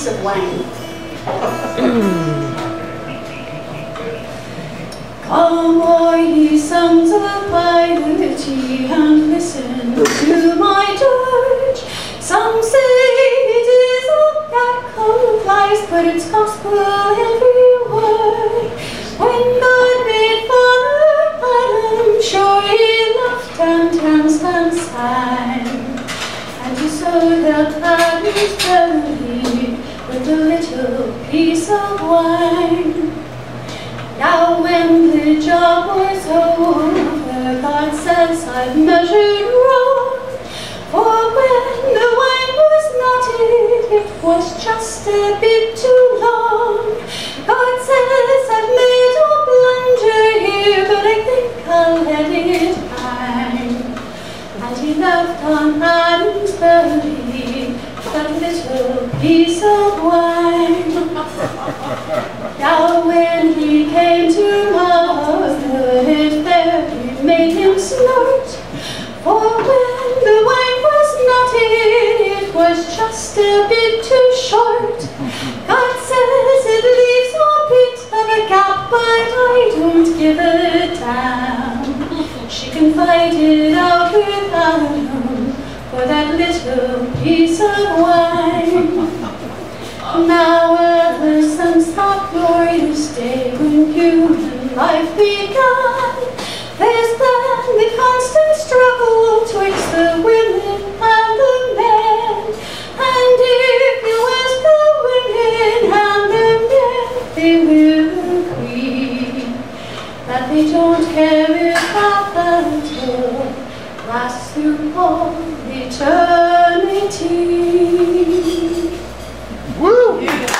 piece of Wang. Come all ye sons of piety and listen to my dirge. Some say it is a echo of lies, but it's gospel every word. When God made Father Adam, sure he laughed and danced and sang. And he sowed the Adam's belly with a little piece of wine. Now when the job was over, God says I've measured wrong. For when the wine was knotted, it was just a bit too long. God says I've made a blunder here, but I think I'll let it hang. And he left on Adam's belly that little piece of wine. Now when he came to mother, it fairly made him snort. For when the wine was knotted, it was just a bit too short. God says it leaves a bit of a gap, but I don't give a damn. She can fight it out with Adam for that little piece of wine. Now ever since that glorious day when human life began, there's been the constant struggle twixt the women and the men. And if you ask the women and the men, they will agree that they don't care if that battle lasts through all eternity. Woo!